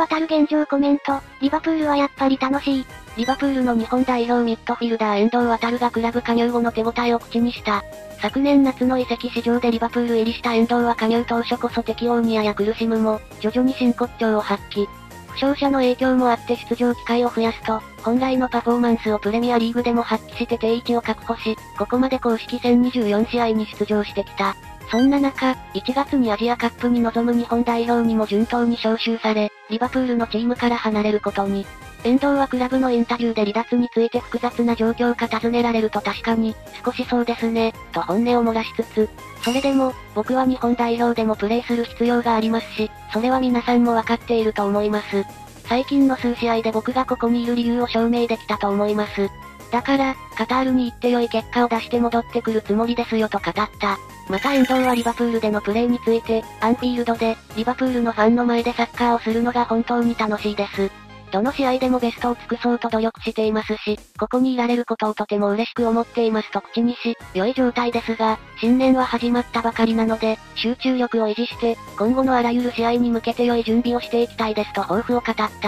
渡る現状コメント、リバプールはやっぱり楽しい。 リバプールの日本代表ミッドフィルダー遠藤航がクラブ加入後の手応えを口にした。昨年夏の移籍市場でリバプール入りした遠藤は加入当初こそ適応にやや苦しむも、徐々に真骨頂を発揮。負傷者の影響もあって出場機会を増やすと、本来のパフォーマンスをプレミアリーグでも発揮して定位置を確保し、ここまで公式戦24試合に出場してきた。そんな中、1月にアジアカップに臨む日本代表にも順当に招集され、リバプールのチームから離れることに。遠藤はクラブのインタビューで離脱について複雑な状況か尋ねられると確かに、少しそうですね、と本音を漏らしつつ、それでも、僕は日本代表でもプレーする必要がありますし、それは皆さんもわかっていると思います。最近の数試合で僕がここにいる理由を証明できたと思います。だから、カタールに行って良い結果を出して戻ってくるつもりですよと語った。また遠藤はリバプールでのプレーについて、アンフィールドで、リバプールのファンの前でサッカーをするのが本当に楽しいです。どの試合でもベストを尽くそうと努力していますし、ここにいられることをとても嬉しく思っていますと口にし、良い状態ですが、新年は始まったばかりなので、集中力を維持して、今後のあらゆる試合に向けて良い準備をしていきたいですと抱負を語った。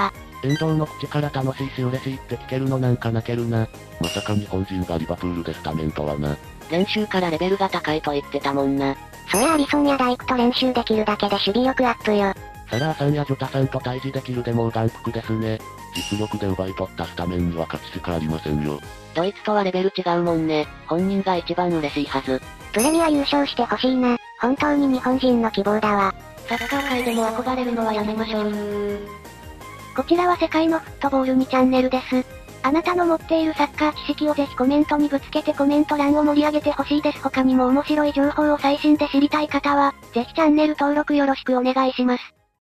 遠藤の口から楽しいし嬉しいって聞けるのなんか泣けるな。まさか日本人がリバプールでスタメンとはな。 練習からレベルが高いと言ってたもんな。 そりゃアリソンや大工と練習できるだけで守備力アップよ。 サラーさんやジョタさんと対峙できるでもう眼福ですね。実力で奪い取ったスタメンには勝ちしかありませんよ。 ドイツとはレベル違うもんね。本人が一番嬉しいはず。 プレミア優勝してほしいな。本当に日本人の希望だわ。 サッカー界でも憧れるのはやめましょう。 こちらは世界のフットボールにチャンネルです。あなたの持っているサッカー知識をぜひコメントにぶつけてコメント欄を盛り上げてほしいです。他にも面白い情報を最新で知りたい方は、ぜひチャンネル登録よろしくお願いします。